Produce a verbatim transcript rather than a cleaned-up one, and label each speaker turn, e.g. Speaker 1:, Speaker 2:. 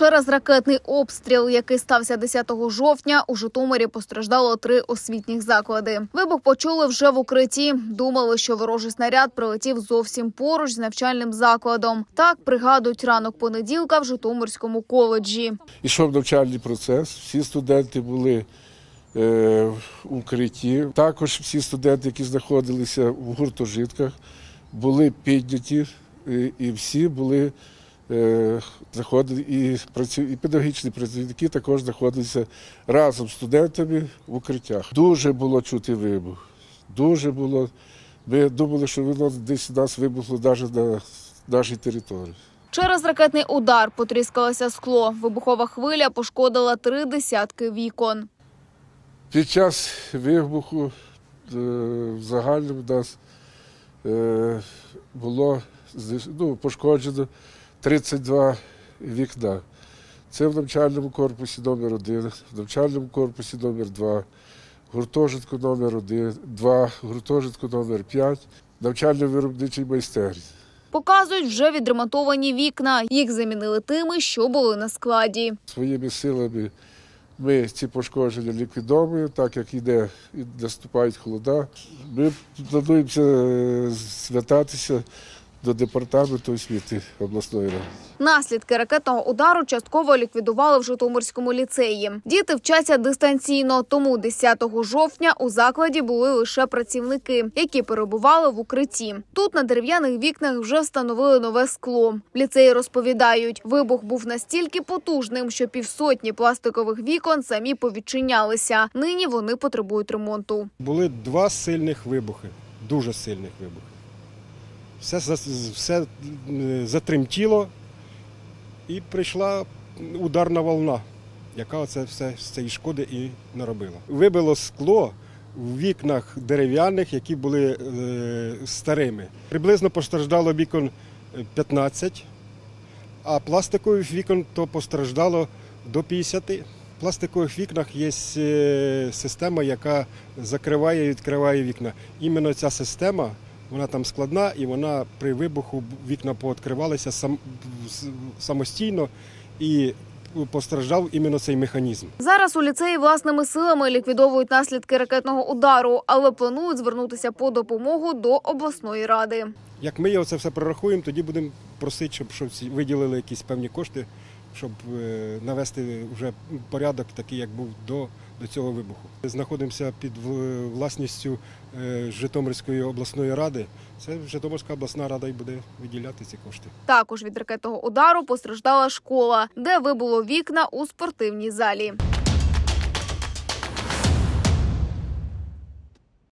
Speaker 1: Через ракетний обстріл, який стався десятого жовтня, у Житомирі постраждало три освітніх заклади. Вибух почули вже в укритті. Думали, що ворожий снаряд прилетів зовсім поруч з навчальним закладом. Так пригадують ранок понеділка в Житомирському коледжі.
Speaker 2: Ішов навчальний процес, всі студенти були е, в укритті. Також всі студенти, які знаходилися в гуртожитках, були підняті і, і всі були заходили, і, працю... і педагогічні працівники також знаходилися разом з студентами в укриттях. Дуже було чути вибух, дуже було. Ми думали, що воно десь у нас вибухло навіть на нашій території.
Speaker 1: Через ракетний удар потріскалося скло. Вибухова хвиля пошкодила три десятки вікон.
Speaker 2: Під час вибуху в загальному у нас було ну, пошкоджено тридцять два вікна. Це в навчальному корпусі номер один, в навчальному корпусі номер два, гуртожитку номер один, два, гуртожитку номер п'ять, навчально-виробничій майстерні.
Speaker 1: Показують вже відремонтовані вікна. Їх замінили тими, що були на складі.
Speaker 2: Своїми силами ми ці пошкодження ліквідовуємо, так як йде і наступають холода. Ми плануємося звертатися до департаменту освіти обласної ради.
Speaker 1: Наслідки ракетного удару частково ліквідували в Житомирському ліцеї. Діти вчаться дистанційно, тому десятого жовтня у закладі були лише працівники, які перебували в укритті. Тут на дерев'яних вікнах вже встановили нове скло. В ліцеї розповідають, вибух був настільки потужним, що півсотні пластикових вікон самі повідчинялися. Нині вони потребують ремонту.
Speaker 3: Були два сильних вибухи, дуже сильних вибухи. Все, все затремтіло і прийшла ударна волна, яка це все з цієї шкоди і наробила. Вибило скло в вікнах дерев'яних, які були е, старими. Приблизно постраждало вікон п'ятнадцять, а пластикових вікон то постраждало до п'ятдесяти. В пластикових вікнах є система, яка закриває і відкриває вікна. Іменно ця система, вона там складна, і вона при вибуху вікна пооткривалися сам, самостійно і постраждав іменно цей механізм.
Speaker 1: Зараз у ліцеї власними силами ліквідовують наслідки ракетного удару, але планують звернутися по допомогу до обласної ради.
Speaker 3: Як ми його це все прорахуємо, тоді будемо просити, щоб, щоб виділили якісь певні кошти, щоб навести вже порядок такий, як був до, до цього вибуху. Знаходимося під власністю Житомирської обласної ради. Це Житомирська обласна рада і буде виділяти ці кошти.
Speaker 1: Також від ракетного удару постраждала школа, де вибуло вікна у спортивній залі.